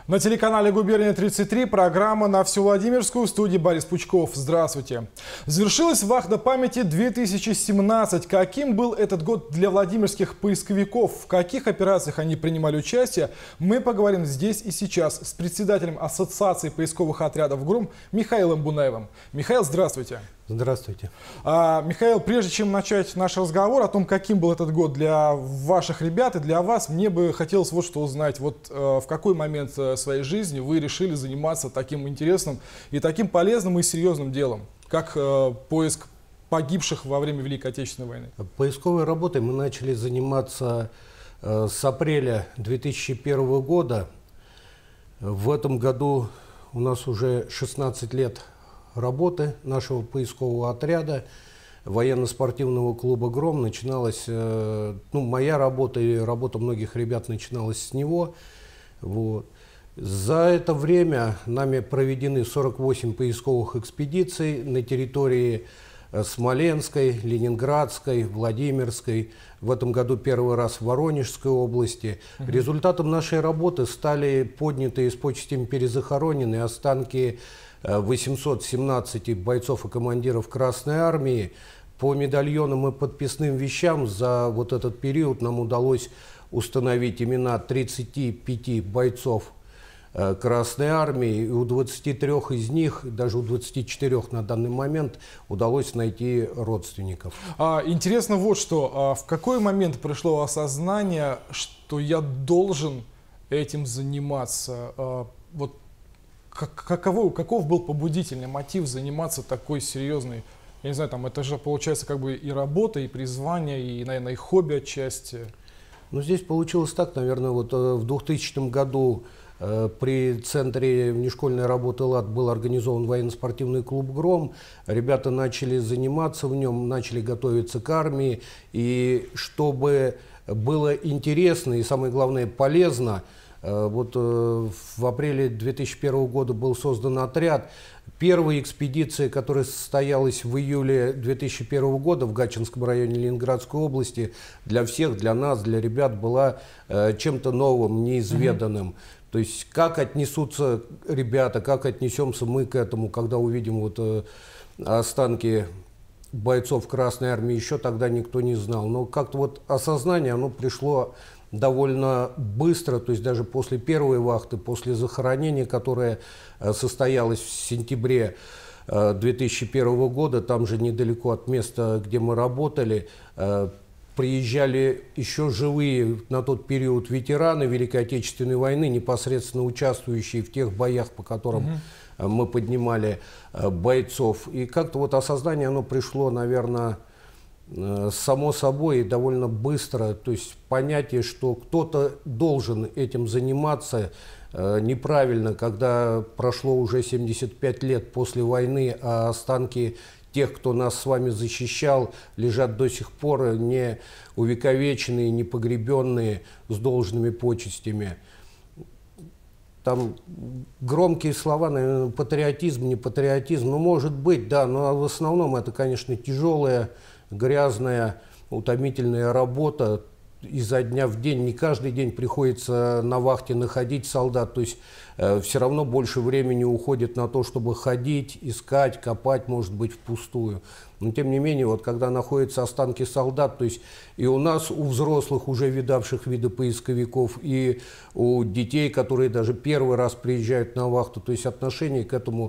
На телеканале «Губерния-33» программа «На всю Владимирскую», в студии Борис Пучков. Здравствуйте. Завершилась вахта памяти 2017. Каким был этот год для владимирских поисковиков? В каких операциях они принимали участие? Мы поговорим здесь и сейчас с председателем Ассоциации поисковых отрядов ГРОМ Михаилом Бунаевым. Михаил, здравствуйте. Здравствуйте. Михаил, прежде чем начать наш разговор о том, каким был этот год для ваших ребят и для вас, мне бы хотелось вот что узнать. Вот в какой момент своей жизни вы решили заниматься таким интересным и таким полезным и серьезным делом, как поиск погибших во время Великой Отечественной войны? Поисковой работой мы начали заниматься с апреля 2001 года. В этом году у нас уже 16 лет работы нашего поискового отряда военно-спортивного клуба «Гром». Начиналась, моя работа и работа многих ребят начиналась с него. Вот. За это время нами проведены 48 поисковых экспедиций на территории Смоленской, Ленинградской, Владимирской. В этом году первый раз в Воронежской области. Результатом нашей работы стали поднятые с почестями перезахоронены останки 817 бойцов и командиров Красной Армии. По медальонам и подписным вещам за вот этот период нам удалось установить имена 35 бойцов Красной Армии. И у 23 из них, даже у 24 на данный момент, удалось найти родственников. Интересно вот что. В какой момент пришло осознание, что я должен этим заниматься? Вот каков был побудительный мотив заниматься такой серьезной, я не знаю, там это же получается как бы и работа, и призвание, и, наверное, и хобби отчасти. Ну, здесь получилось так, наверное, вот в 2000 году при Центре внешкольной работы «ЛАД» был организован военно-спортивный клуб «Гром». Ребята начали заниматься в нем, начали готовиться к армии. И чтобы было интересно и, самое главное, полезно, вот в апреле 2001 года был создан отряд. Первая экспедиция, которая состоялась в июле 2001 года в Гатчинском районе Ленинградской области, для всех, для нас, для ребят была чем-то новым, неизведанным. То есть как отнесутся ребята, как отнесемся мы к этому, когда увидим вот останки бойцов Красной Армии, еще тогда никто не знал. Но как-то вот осознание, оно пришло довольно быстро, то есть даже после первой вахты, после захоронения, которое состоялось в сентябре 2001 года, там же недалеко от места, где мы работали, приезжали еще живые на тот период ветераны Великой Отечественной войны, непосредственно участвующие в тех боях, по которым мы поднимали бойцов. И как-то вот осознание, оно пришло, наверное, само собой и довольно быстро. То есть понятие, что кто-то должен этим заниматься, неправильно, когда прошло уже 75 лет после войны, а останки тех, кто нас с вами защищал, лежат до сих пор не увековеченные, не погребенные с должными почестями. Там громкие слова, наверное, патриотизм, не патриотизм, ну, может быть, да, но в основном это, конечно, тяжелая, грязная, утомительная работа изо дня в день. Не каждый день приходится на вахте находить солдат, то есть все равно больше времени уходит на то, чтобы ходить, искать, копать, может быть, впустую. Но тем не менее, вот когда находятся останки солдат, то есть и у нас, у взрослых, уже видавших виды поисковиков, и у детей, которые даже первый раз приезжают на вахту, то есть отношение к этому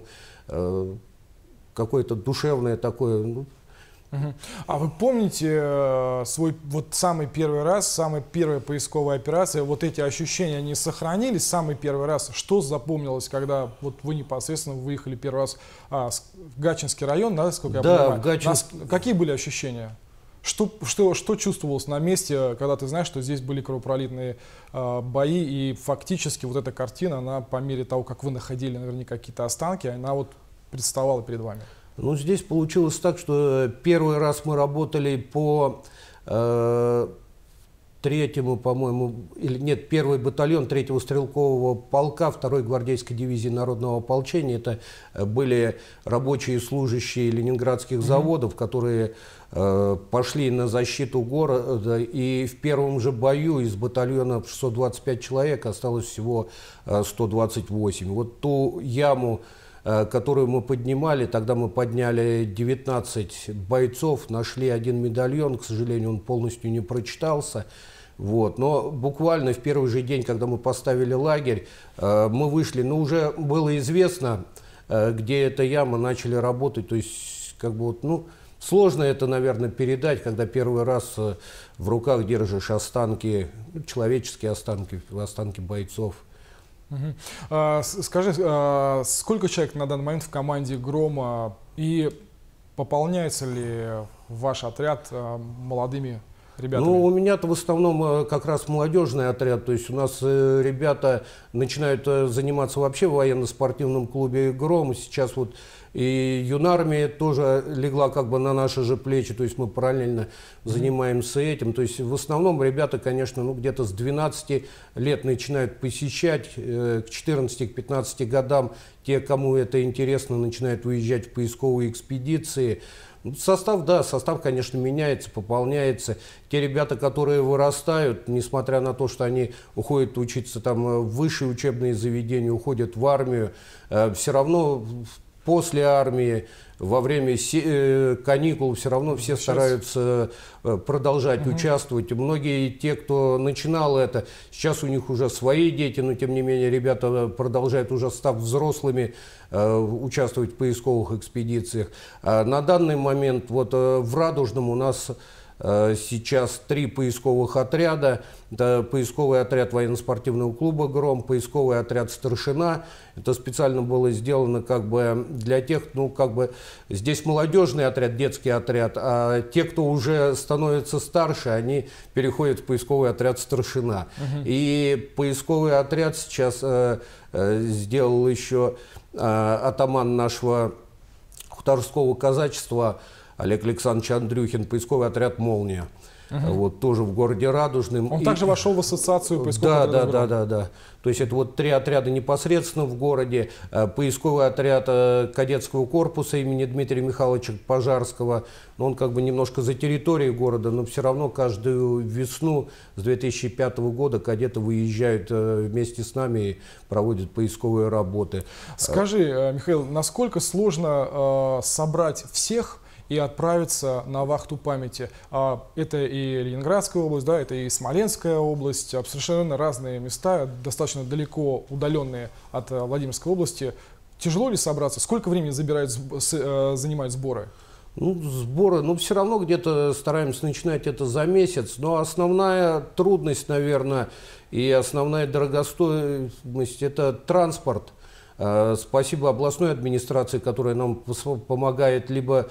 какое-то душевное такое. А вы помните свой вот самый первый раз, самая первая поисковая операция, вот эти ощущения, они сохранились, самый первый раз? Что запомнилось, когда вот вы непосредственно выехали первый раз в Гатчинский район, да, сколько я понимаю? В Гатчинск... Какие были ощущения? Что чувствовалось на месте, когда ты знаешь, что здесь были кровопролитные бои, и фактически вот эта картина, она по мере того, как вы находили наверняка какие-то останки, она вот представала перед вами? Ну, здесь получилось так, что первый раз мы работали по 3-му, по-моему, или нет, 1-й батальон 3-го стрелкового полка 2-й гвардейской дивизии народного ополчения. Это были рабочие и служащие ленинградских заводов, которые пошли на защиту города, и в первом же бою из батальона 625 человек осталось всего 128. Вот ту яму, которую мы поднимали, тогда мы подняли 19 бойцов, нашли 1 медальон, к сожалению, он полностью не прочитался. Вот. Но буквально в первый же день, когда мы поставили лагерь, мы вышли, но уже было известно, где эта яма, начали работать, то есть как бы вот, ну, сложно это, наверное, передать, когда первый раз в руках держишь останки, человеческие останки, останки бойцов. Скажи, сколько человек на данный момент в команде «Грома» и пополняется ли ваш отряд молодыми ребятами? Ну, у меня-то в основном как раз молодежный отряд, то есть у нас ребята начинают заниматься вообще в военно-спортивном клубе «Гром». Сейчас вот и юнармия тоже легла как бы на наши же плечи, то есть мы параллельно занимаемся этим. То есть в основном ребята, конечно, ну, где-то с 12 лет начинают посещать, к 14-15 годам те, кому это интересно, начинают уезжать в поисковые экспедиции. Состав, да, состав, конечно, меняется, пополняется. Те ребята, которые вырастают, несмотря на то, что они уходят учиться там в высшие учебные заведения, уходят в армию, все равно после армии, во время каникул все равно все стараются продолжать участвовать. Многие те, кто начинал это, сейчас у них уже свои дети, но тем не менее ребята продолжают, уже став взрослыми, участвовать в поисковых экспедициях. На данный момент вот в Радужном у нас сейчас 3 поисковых отряда. Это поисковый отряд военно-спортивного клуба «Гром», поисковый отряд «Старшина». Это специально было сделано как бы для тех, ну как бы здесь молодежный отряд, детский отряд, а те, кто уже становится старше, они переходят в поисковый отряд «Старшина». И поисковый отряд сейчас сделал еще атаман нашего хуторского казачества Олег Александрович Андрюхин, поисковый отряд «Молния». Вот тоже в городе Радужном. Он также вошел в ассоциацию поисковых отрядов? Да. То есть это вот 3 отряда непосредственно в городе. Поисковый отряд кадетского корпуса имени Дмитрия Михайловича Пожарского. Но он как бы немножко за территорией города, но все равно каждую весну с 2005 года кадеты выезжают вместе с нами и проводят поисковые работы. Скажи, Михаил, насколько сложно собрать всех и отправиться на вахту памяти? Это и Ленинградская область, да, это и Смоленская область, совершенно разные места, достаточно далеко удаленные от Владимирской области. Тяжело ли собраться? Сколько времени занимают сборы? Ну, сборы, ну, все равно где-то стараемся начинать это за месяц, но основная трудность, наверное, и основная дорогостоимость – это транспорт. Спасибо областной администрации, которая нам помогает либо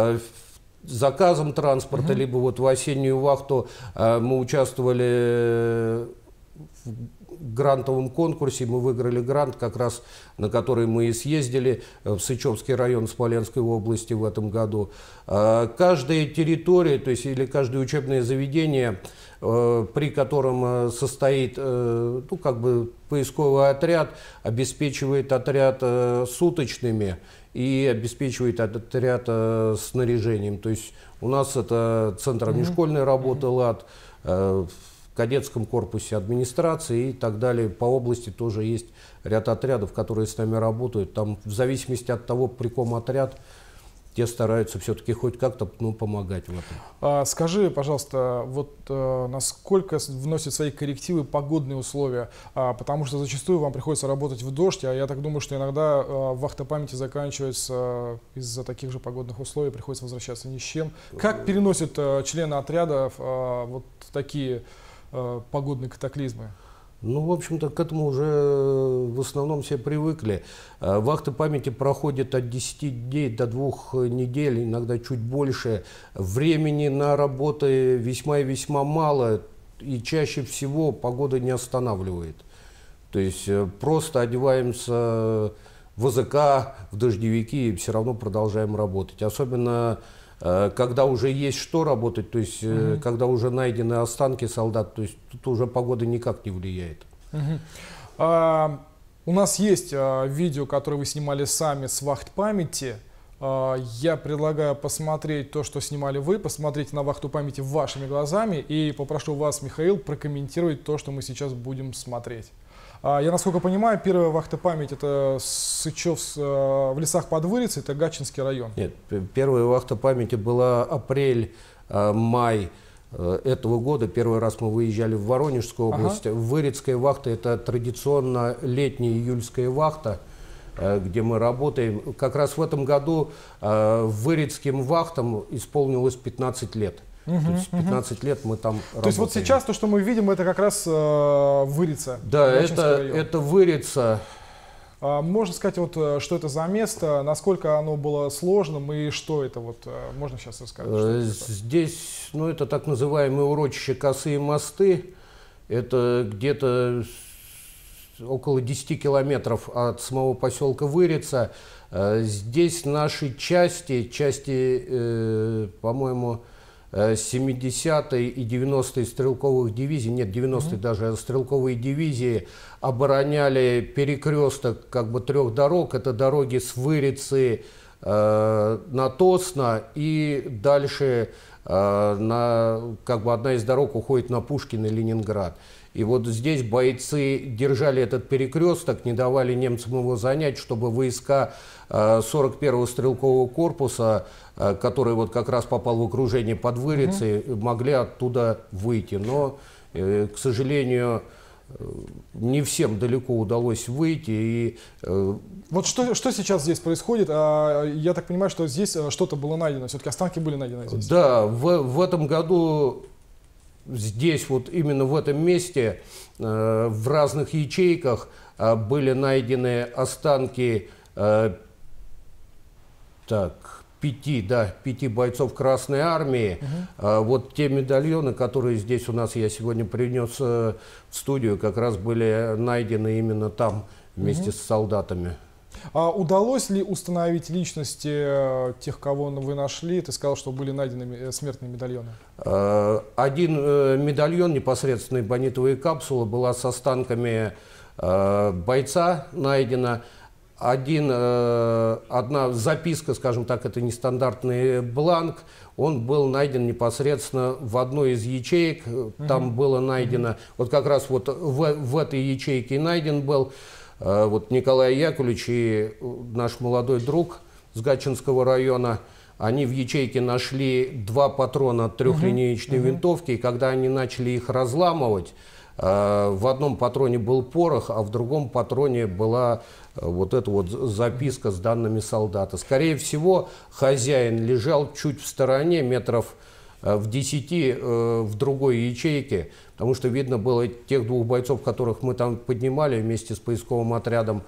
заказом транспорта, либо вот в осеннюю вахту мы участвовали в грантовом конкурсе, мы выиграли грант, как раз на который мы и съездили в Сычевский район Смоленской области в этом году. Каждая территория, то есть или каждое учебное заведение, при котором состоит, ну, как бы поисковый отряд, обеспечивает отряд суточными и обеспечивает отряд снаряжением. То есть у нас это Центр внешкольной работы «ЛАД», в кадетском корпусе администрации и так далее. По области тоже есть ряд отрядов, которые с нами работают. Там в зависимости от того, при ком отряд, те стараются все-таки хоть как-то помогать в этом. Скажи, пожалуйста, вот насколько вносят свои коррективы погодные условия? Потому что зачастую вам приходится работать в дождь, а я так думаю, что иногда вахта памяти заканчивается из-за таких же погодных условий, приходится возвращаться ни с чем. Как переносят члены отряда вот такие погодные катаклизмы? Ну, в общем-то, к этому уже в основном все привыкли. Вахты памяти проходят от 10 дней до 2 недель, иногда чуть больше. Времени на работы весьма и весьма мало, и чаще всего погода не останавливает. То есть просто одеваемся в АЗК, в дождевики и все равно продолжаем работать. Особенно Когда уже есть что работать, то есть когда уже найдены останки солдат, то есть тут уже погода никак не влияет. У нас есть видео, которое вы снимали сами с вахт памяти. Я предлагаю посмотреть то, что снимали вы, посмотреть на вахту памяти вашими глазами, и попрошу вас, Михаил, прокомментировать то, что мы сейчас будем смотреть. Я, насколько понимаю, первая вахта памяти — это Сычев в лесах под Вырицей, это Гатчинский район. Нет, первая вахта памяти была апрель-май этого года. Первый раз мы выезжали в Воронежскую область. Вырицкая вахта — это традиционно летняя июльская вахта, где мы работаем. Как раз в этом году вырицким вахтам исполнилось 15 лет. То есть 15 лет мы там работаем. То есть вот сейчас то, что мы видим, это как раз Вырица. Да, это Вырица. Можно сказать, вот, что это за место, насколько оно было сложным и что это? Вот, можно сейчас рассказать? Здесь, ну, это так называемые урочища Косые мосты. Это где-то около 10 километров от самого поселка Вырица. Здесь наши части, по-моему, 70-й и 90-й стрелковых дивизий, нет, 90-й даже стрелковые дивизии обороняли перекресток как бы 3 дорог. Это дороги с Вырицы на Тосно, и дальше как бы одна из дорог уходит на Пушкин и Ленинград. И вот здесь бойцы держали этот перекресток, не давали немцам его занять, чтобы войска 41-го стрелкового корпуса, который вот как раз попал в окружение под Вырицей, могли оттуда выйти. Но, к сожалению, не всем далеко удалось выйти. И вот что сейчас здесь происходит? Я так понимаю, что здесь что-то было найдено, все-таки останки были найдены здесь. Да, в этом году здесь, вот именно в этом месте, в разных ячейках были найдены останки 5 бойцов Красной Армии. Вот те медальоны, которые здесь у нас, я сегодня принес в студию, как раз были найдены именно там вместе с солдатами. Удалось ли установить личности тех, кого вы нашли? Ты сказал, что были найдены смертные медальоны. Один медальон, непосредственно бонитовая капсула, была с останками бойца найдена. Одна записка, скажем так, это нестандартный бланк, он был найден непосредственно в одной из ячеек. Там было найдено, вот как раз вот в этой ячейке найден был. Вот Николай Яковлевич и наш молодой друг с Гатчинского района, они в ячейке нашли 2 патрона от трехлинеечной винтовки, и когда они начали их разламывать, в одном патроне был порох, а в другом патроне была вот эта вот записка с данными солдата. Скорее всего, хозяин лежал чуть в стороне, метров в 10 в другой ячейке, потому что видно было тех 2 бойцов, которых мы там поднимали вместе с поисковым отрядом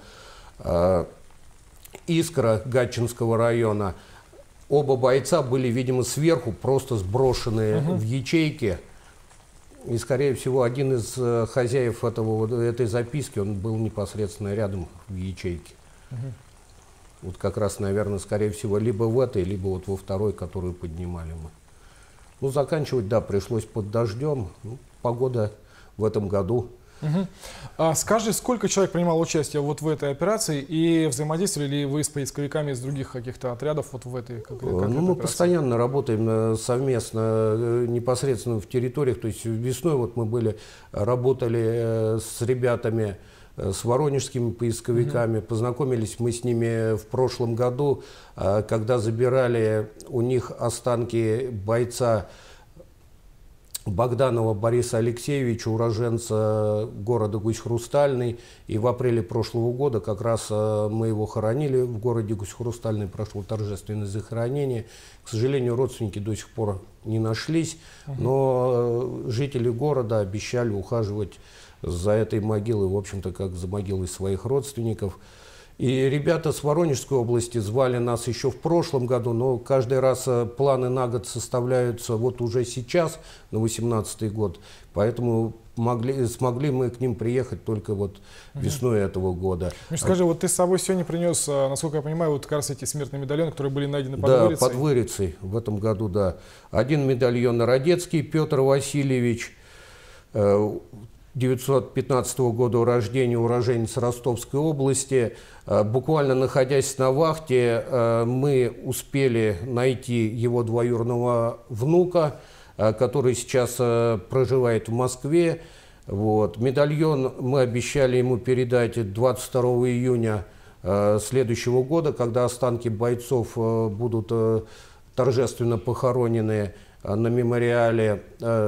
«Искра» Гатчинского района. Оба бойца были, видимо, сверху просто сброшены в ячейки. И, скорее всего, один из хозяев этой записки, он был непосредственно рядом в ячейке. Вот как раз, наверное, скорее всего, либо в этой, либо вот во второй, которую поднимали мы. Ну, заканчивать, да, пришлось под дождем. Ну, погода в этом году. Скажи, сколько человек принимало участие вот в этой операции, и взаимодействовали ли вы с поисковиками из других каких-то отрядов вот в этой Ну, мы постоянно работаем совместно, непосредственно в территориях. То есть весной вот мы работали с ребятами, с воронежскими поисковиками. Познакомились мы с ними в прошлом году, когда забирали у них останки бойца Богданова Бориса Алексеевича, уроженца города Гусь-Хрустальный. И в апреле прошлого года как раз мы его хоронили в городе Гусь-Хрустальный, прошло торжественное захоронение. К сожалению, родственники до сих пор не нашлись, но жители города обещали ухаживать за этой могилой, в общем-то, как за могилой своих родственников. И ребята с Воронежской области звали нас еще в прошлом году, но каждый раз планы на год составляются вот уже сейчас, на 2018 год. Поэтому смогли мы к ним приехать только вот весной этого года. Миш, скажи, вот ты с собой сегодня принес, насколько я понимаю, вот как раз эти смертные медальоны, которые были найдены под Вырицей? Да, под Вырицей в этом году, да. Один медальон Народецкий Петр Васильевич, 1915 года рождения, уроженец Ростовской области. Буквально находясь на вахте, мы успели найти его двоюродного внука, который сейчас проживает в Москве. Вот. Медальон мы обещали ему передать 22 июня следующего года, когда останки бойцов будут торжественно похоронены на мемориале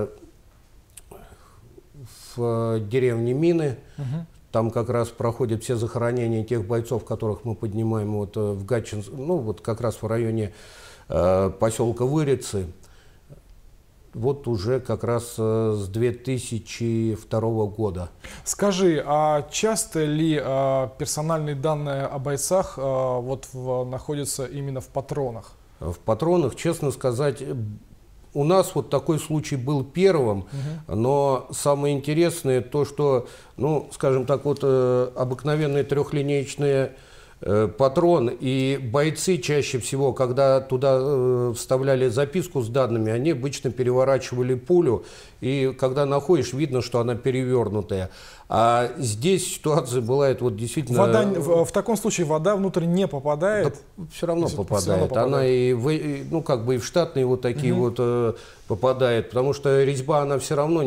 в деревне Мины. Там как раз проходят все захоронения тех бойцов, которых мы поднимаем вот в Гатчинск, ну вот как раз в районе поселка Вырицы. Вот уже как раз с 2002 года. Скажи, а часто ли персональные данные о бойцах находятся именно в патронах? В патронах, честно сказать, у нас вот такой случай был первым, но самое интересное то, что, ну, скажем так, вот обыкновенные трехлинеечные патрон, и бойцы чаще всего, когда туда вставляли записку с данными, они обычно переворачивали пулю, и когда находишь, видно, что она перевернутая. А здесь ситуация бывает вот действительно... В таком случае вода внутрь не попадает? Да, все равно попадает. Она и в штатные вот такие вот попадает, потому что резьба, она все равно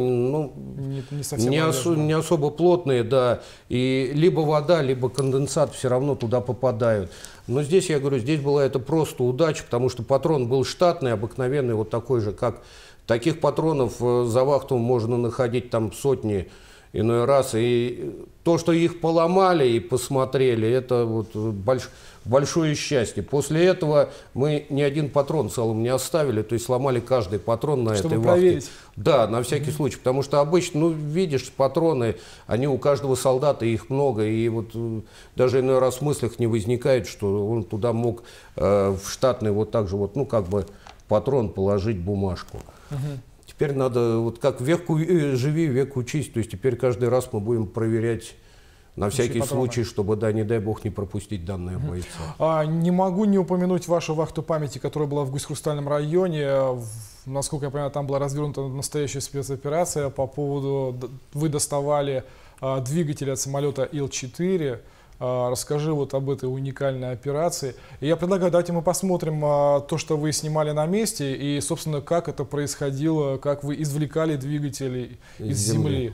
не особо плотная, да, и либо вода, либо конденсат все равно туда попадают. Но здесь, я говорю, здесь была это просто удача, потому что патрон был штатный, обыкновенный, вот такой же, как... Таких патронов за вахту можно находить там сотни иной раз. И то, что их поломали и посмотрели, это вот большое счастье. После этого мы ни один патрон целым не оставили, то есть сломали каждый патрон на этой вахте. Да, на всякий случай, потому что обычно, ну, видишь, патроны, они у каждого солдата, их много, и вот даже иной раз в мыслях не возникает, что он туда мог в штатный вот так же вот, ну, как бы патрон положить бумажку. Теперь надо, вот как век живи, век учись, то есть теперь каждый раз мы будем проверять на всякий случай, чтобы, да, не дай бог, не пропустить данные бойца. Не могу не упомянуть вашу вахту памяти, которая была в Гусь-Хрустальном районе. Насколько я понимаю, там была развернута настоящая спецоперация по поводу, вы доставали двигатель от самолета Ил-4. Расскажи вот об этой уникальной операции. И я предлагаю, давайте мы посмотрим то, что вы снимали на месте, и, собственно, как это происходило, как вы извлекали двигатели из земли.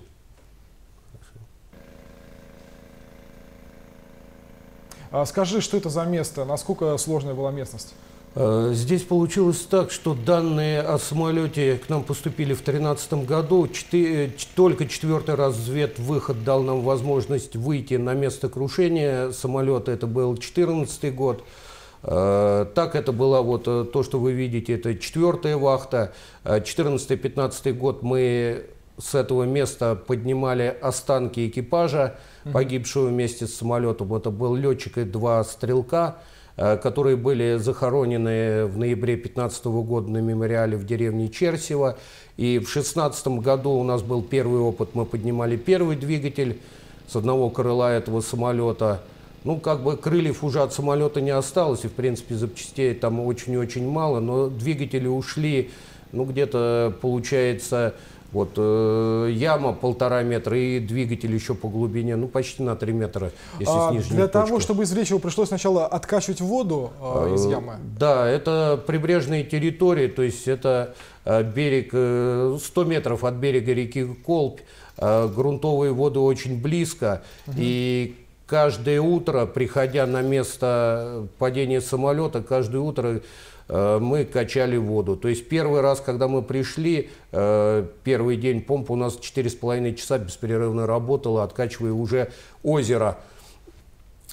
Скажи, что это за место, насколько сложная была местность? Здесь получилось так, что данные о самолете к нам поступили в 2013 году. Только 4-й разведвыход дал нам возможность выйти на место крушения самолета. Это был 2014 год. Так это было вот то, что вы видите, это 4-я вахта. 2014-2015 год мы с этого места поднимали останки экипажа, погибшего вместе с самолетом. Это был летчик и 2 стрелка, которые были захоронены в ноябре 2015 года на мемориале в деревне Черсево. И в 2016 году у нас был первый опыт, мы поднимали первый двигатель с одного крыла этого самолета. Ну, как бы крыльев уже от самолета не осталось, и, в принципе, запчастей там очень-очень мало, но двигатели ушли, ну, где-то, получается, вот яма 1,5 метра и двигатель еще по глубине, ну, почти на 3 метра, если с нижней Для точки. того, чтобы извлечь его, пришлось сначала откачивать воду из ямы? Да, это прибрежные территории, то есть это берег, 100 метров от берега реки Колпь, грунтовые воды очень близко, и каждое утро, приходя на место падения самолета, каждое утро мы качали воду. То есть первый раз, когда мы пришли, первый день помпа у нас 4,5 часа беспрерывно работала, откачивая уже озеро.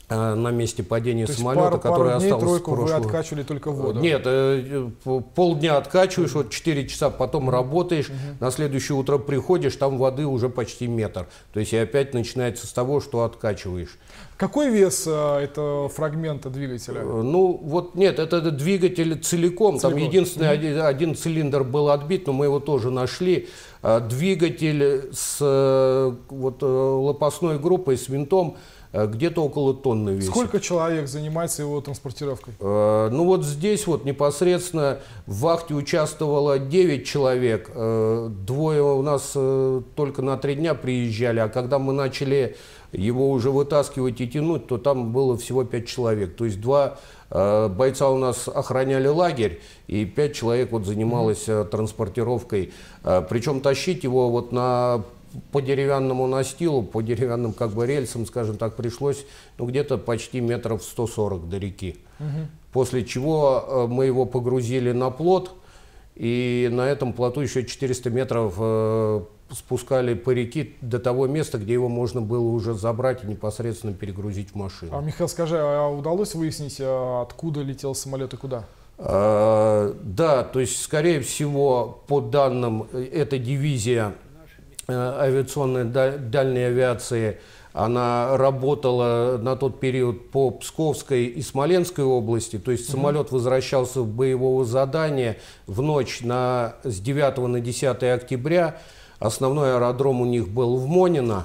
на месте падения То есть самолета, который пару дней, остался тройку вы откачивали только воду? Нет, полдня откачиваешь, вот 4 часа, потом работаешь, на следующее утро приходишь, там воды уже почти метр. То есть и опять начинается с того, что откачиваешь. Какой вес этого фрагмента двигателя? Ну, вот нет, это двигатель целиком. Там единственный один цилиндр был отбит, но мы его тоже нашли. Двигатель с вот, лопастной группой, с винтом, где-то около тонны весит. Сколько человек занимается его транспортировкой? Ну вот здесь вот непосредственно в вахте участвовало 9 человек. Двое у нас только на 3 дня приезжали, а когда мы начали его уже вытаскивать и тянуть, то там было всего 5 человек. То есть 2 бойца у нас охраняли лагерь, и 5 человек вот занималось транспортировкой. Причем тащить его вот по деревянному настилу, по деревянным как бы рельсам, скажем так, пришлось ну, где-то почти метров 140 до реки. После чего мы его погрузили на плот, и на этом плоту еще 400 метров спускали по реке до того места, где его можно было уже забрать и непосредственно перегрузить в машину. Михаил, скажи, а удалось выяснить, откуда летел самолет и куда? Да, то есть, скорее всего, по данным, эта дивизия авиационной дальней авиации, она работала на тот период по Псковской и Смоленской области, то есть самолет возвращался в боевое задание в ночь с 9 на 10 октября, основной аэродром у них был в Монино,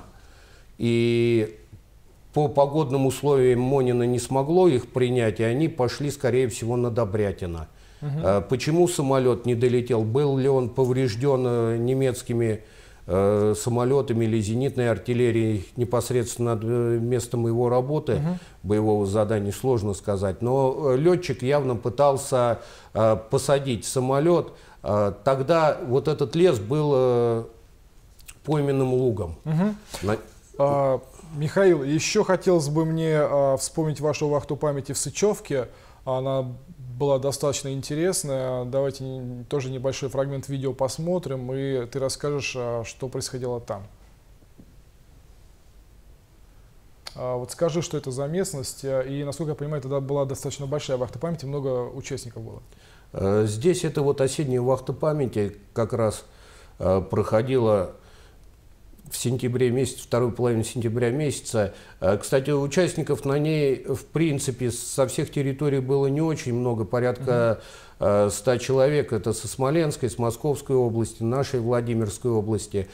и по погодным условиям Монино не смогло их принять, и они пошли, скорее всего, на Добрятино. Почему самолет не долетел? Был ли он поврежден немецкими самолетами или зенитной артиллерией непосредственно над местом его работы, боевого задания, сложно сказать. Но летчик явно пытался посадить самолет. Тогда вот этот лес был пойменным лугом. Михаил, еще хотелось бы мне вспомнить вашу вахту памяти в Сычевке. Она была достаточно интересная. Давайте тоже небольшой фрагмент видео посмотрим, и ты расскажешь, что происходило там. Вот скажи, что это за местность, и, насколько я понимаю, тогда была достаточно большая вахта памяти, много участников было. Здесь это вот осенняя вахта памяти как раз проходила в сентябре месяце, вторую половину сентября месяца. Кстати, участников на ней, в принципе, со всех территорий было не очень много, порядка 100 человек. Это со Смоленской, с Московской области, нашей Владимирской области.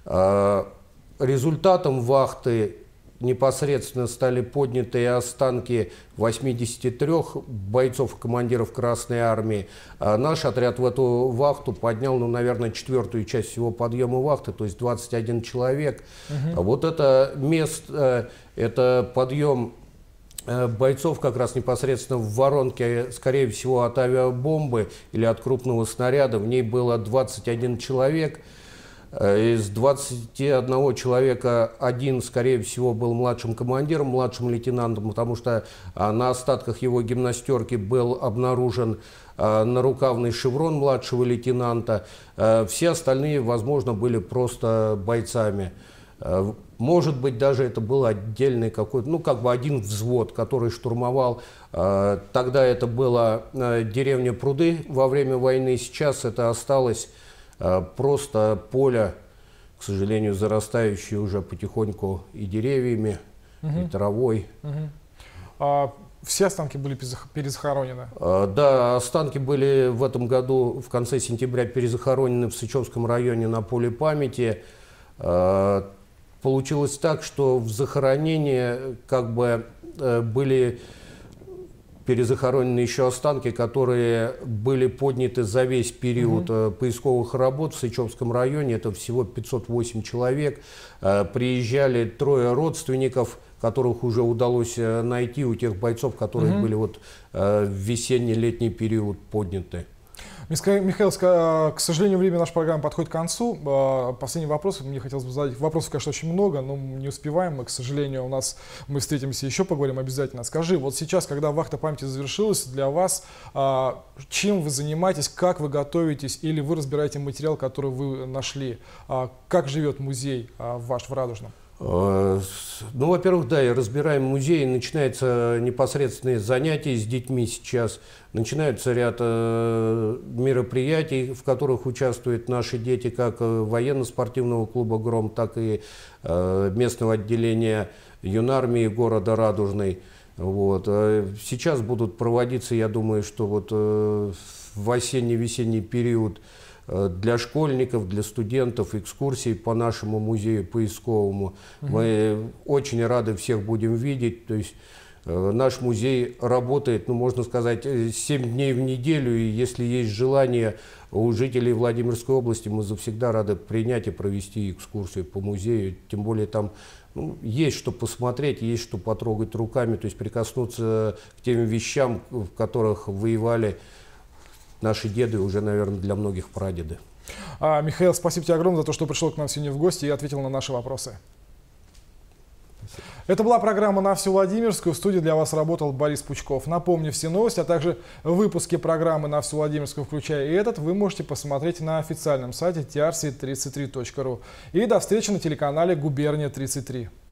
Результатом вахты непосредственно стали подняты останки 83 бойцов и командиров Красной Армии. Наш отряд в эту вахту поднял, ну, наверное, 4-ю часть всего подъема вахты, то есть 21 человек. Вот это место, это подъем бойцов как раз непосредственно в воронке, скорее всего, от авиабомбы или от крупного снаряда. В ней было 21 человек. Из 21 человека один, скорее всего, был младшим командиром, младшим лейтенантом, потому что на остатках его гимнастерки был обнаружен нарукавный шеврон младшего лейтенанта. Все остальные, возможно, были просто бойцами. Может быть, даже это был отдельный какой-то, ну, как бы один взвод, который штурмовал. Тогда это была деревня Пруды во время войны, сейчас это осталось просто поле, к сожалению, зарастающее уже потихоньку и деревьями, и травой. Все останки были перезахоронены? Да, останки были в этом году, в конце сентября, перезахоронены в Сычевском районе на поле памяти. Получилось так, что в захоронении как бы были перезахоронены еще останки, которые были подняты за весь период поисковых работ в Сычевском районе. Это всего 508 человек. Приезжали 3 родственников, которых уже удалось найти у тех бойцов, которые были вот в весенне-летний период подняты. Михаил, к сожалению, время нашей программы подходит к концу. Последний вопрос. Мне хотелось бы задать. Вопросов, конечно, очень много, но не успеваем. И, к сожалению, мы встретимся, еще поговорим обязательно. Скажи, вот сейчас, когда вахта памяти завершилась, для вас, чем вы занимаетесь, как вы готовитесь, или вы разбираете материал, который вы нашли? Как живет музей ваш в Радужном? Ну, во-первых, да, и разбираем музей, начинаются непосредственные занятия с детьми сейчас, начинается ряд мероприятий, в которых участвуют наши дети, как военно-спортивного клуба «Гром», так и местного отделения юнармии города Радужный. Вот. Сейчас будут проводиться, я думаю, что вот в осенне-весенний период для школьников, для студентов экскурсии по нашему музею поисковому. Мы очень рады всех будем видеть. То есть наш музей работает, ну, можно сказать, 7 дней в неделю. И если есть желание у жителей Владимирской области, мы завсегда рады принять и провести экскурсию по музею. Тем более там есть что посмотреть, есть что потрогать руками, то есть прикоснуться к тем вещам, в которых воевали наши деды, уже, наверное, для многих прадеды. Михаил, спасибо тебе огромное за то, что пришел к нам сегодня в гости и ответил на наши вопросы. Спасибо. Это была программа «На всю Владимирскую». В студии для вас работал Борис Пучков. Напомню, все новости, а также выпуски программы «На всю Владимирскую», включая и этот, вы можете посмотреть на официальном сайте trc33.ru. И до встречи на телеканале «Губерния 33».